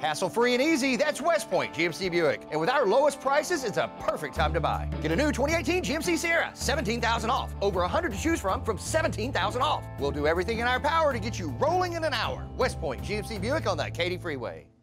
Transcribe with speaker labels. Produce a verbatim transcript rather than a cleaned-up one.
Speaker 1: Hassle-free and easy, that's West Point G M C Buick. And with our lowest prices, it's a perfect time to buy. Get a new twenty eighteen G M C Sierra, seventeen thousand off. Over one hundred to choose from from seventeen thousand off. We'll do everything in our power to get you rolling in an hour. West Point G M C Buick on the Katy Freeway.